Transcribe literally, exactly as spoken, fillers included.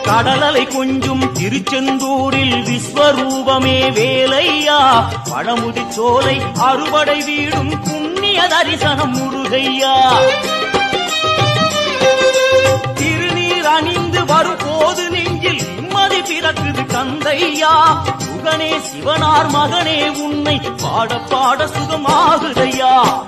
கடலலை கொஞ்சும் திருச்செந்தூரில் விஸ்வரூபமே வேலையா, பழமுதி சோலை அறுபடை வீடும் புண்ணிய தரிசனம் முருகையா. திருநீர் அணிந்து வரும் போது நெஞ்சில் நிம்மதி பிறக்குது கந்தையா. சுகனே சிவனார் மகனே உன்னை பாட பாட சுகமாகுதையா.